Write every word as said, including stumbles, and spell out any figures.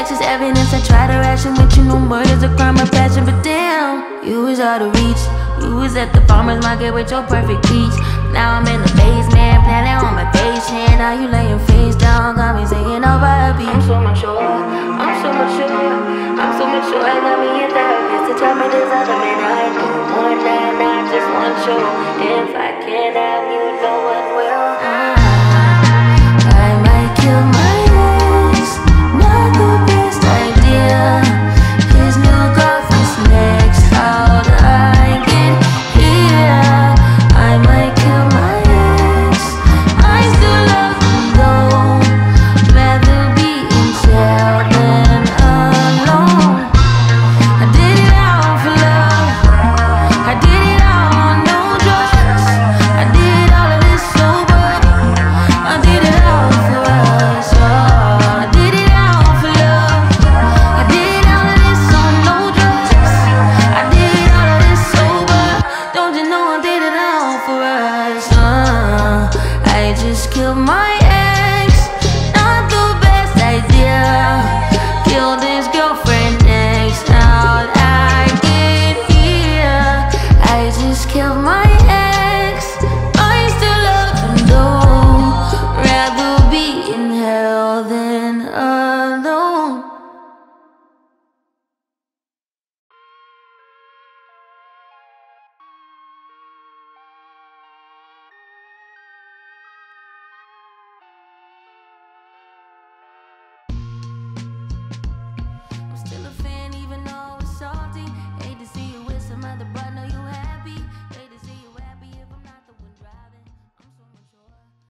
just evidence. I try to ration with you, no murder's a crime of passion. But damn, you was out of reach. You was at the farmer's market with your perfect peach. Now I'm in the basement, planning on my patient. Now you laying face down, got me singing over a beat. I'm so mature, I'm so mature, I'm so mature. I got me a therapist to tell me there's other men I do. One night, not just one show. If I can't have you.